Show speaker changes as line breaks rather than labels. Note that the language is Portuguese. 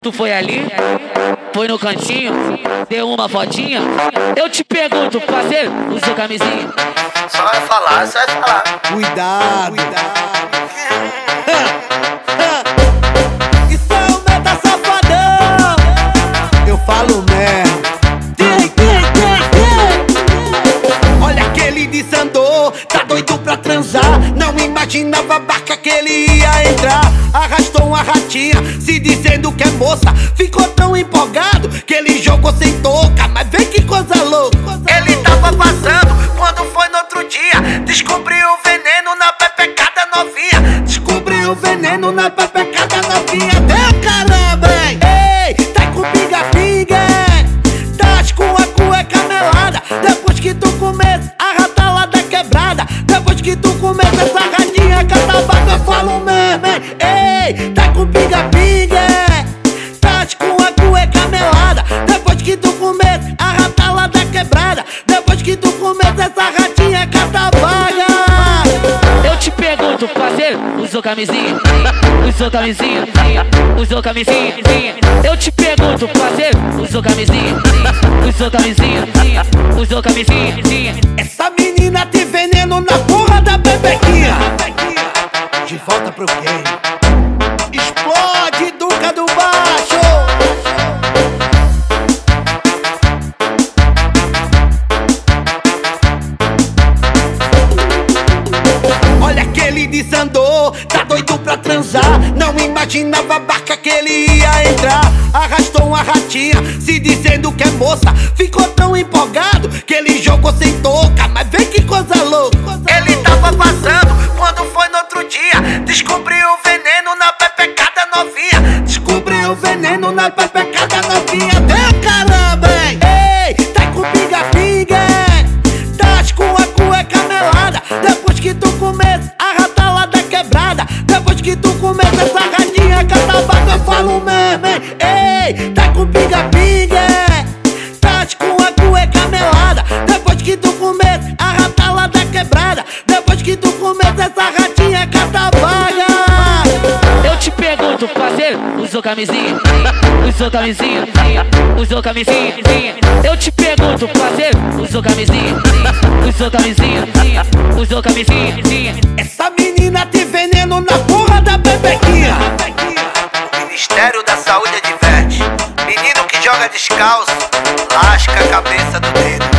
Tu foi ali, foi no cantinho, deu uma fotinha. Eu te pergunto, parceiro, usou camisinha?
Só é falar, só é falar.
Cuidado, Isso é o meta safadão. Eu falo mesmo. Olha que ele desandou, tá doido pra transar. Não imaginava a barca que ele ia entrar. Arrastou uma ratinha, se dizendo que é moça. Ficou tão empolgado que ele jogou sem touca. Mas vê que coisa louca.
Ele tava vazando quando foi no outro dia. Descobriu o veneno na pepecada novinha.
Descobriu o veneno na pepecada novinha. Deu caramba, hein? Ei, tá com pinga-pinga, tás com a cueca melada. Depois que tu começa a ratalada quebrada. Depois que tu começa essa ratinha catabaca, eu falo mesmo, hein? Ei, tá com pinga-pinga, tás com a cueca melada. Depois que tu começa a ratalada quebrada. Depois que tu começa essa ratinha catabaca.
Eu te pergunto, parceiro, usou camisinha? Usou camisinha? Usou camisinha? Eu te pergunto, parceiro, usou camisinha? Usou camisinha? Usou camisinha?
Essa menina tem veneno na porra da bebequinha. De volta pro game. Explode, Duca do Baixo. Olha que ele desandou, tá doido pra transar. Não imaginava a barca que ele ia entrar. Arrastou uma ratinha, se dizendo que é moça. Ficou tão empolgado que ele jogou sem touca. Mas vê que coisa louca.
Ele tava vazando quando foi no outro dia. Descobriu o veneno na pepecada novinha.
Descobriu o veneno na pepecada novinha. Deu caramba, hein? Ei, tá com pinga-pinga, tás com a cueca melada. Depois que tu começa a ratalada quebrada. Depois que tu começa essa ratinha catabaca, eu falo mesmo, hein? Ei, tá com pinga-pinga, tás com a cueca melada. Depois que tu começa a ratalada quebrada. Depois que tu começa essa ratinha catabaca.
Eu te pergunto, parceiro, usou camisinha? Usou camisinha? Usou camisinha? Eu te pergunto, parceiro, usou camisinha? Usou camisinha? Usou camisinha?
Essa menina tem veneno na porra da bebequinha.
Ministério da Saúde adverte: menino que joga descalço lasca a cabeça do dedo.